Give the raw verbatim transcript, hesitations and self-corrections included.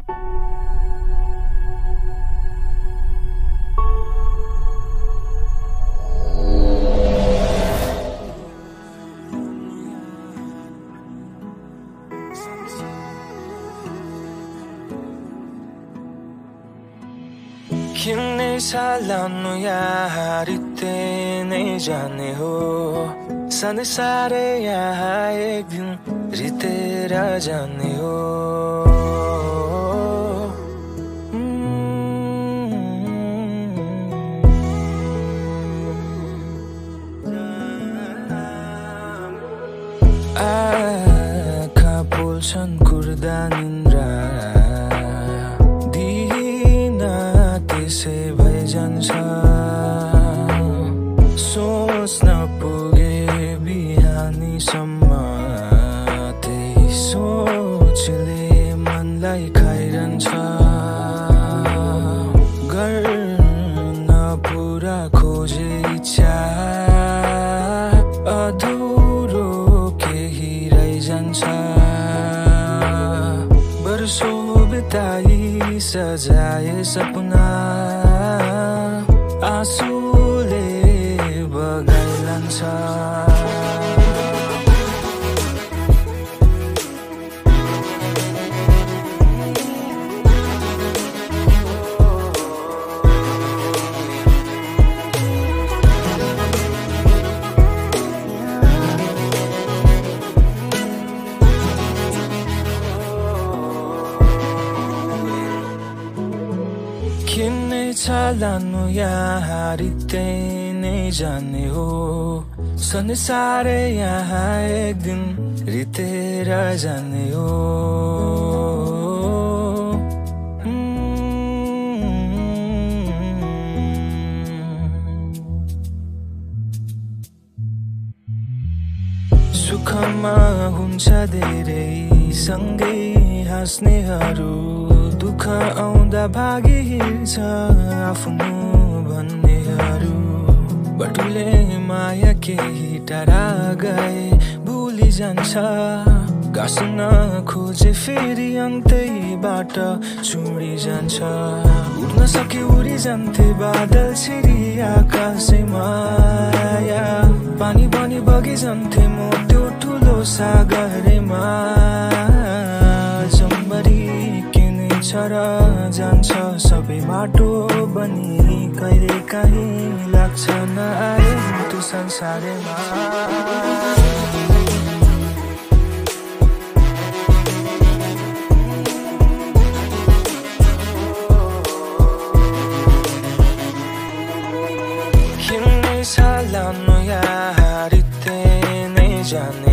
किन्ने सालानु यार इतने जाने हो संसारे यहाँ एक दिन रितेरा जाने हो आँखा पोल्छन् कुर्दा निन्द्रा त्यसै भइजान्छ सोच्न पुगे बिहानीसम्म त्यही सोचले मनलाई खाइरहन्छ गर्न पुरा खोजे इच्छा अधुरो केही रहिजान्छ वर्षौं बिताई सजाए सपना आँसुले बगाइलान्छ किन्ने चालानु यार इतने जाने हो संसारे यहाँ एक दिन रितेरा जाने हो सुखमा हुन्छ धेरै सँगै हाँस्नेहरू दुःख आउँदा भागी हिँड्छ आफ्नो भन्नेहरू बटुले माया केही टाढा गए भुलि जान्छ गाँस्न खोजे फेरि अन्तैबाट छुडी जान्छ उड्न सके उडी जान्थे बादल छिरी आकाशैमा पानी पनि बगी जान्थे म त्यो ठुलो सागरमा जम्बरी छर जान्छ सबै माटो बनी कहिले काहीँ लाग्छ नआए त्यो संसारमा किन्ने सालानु यार इतने जाने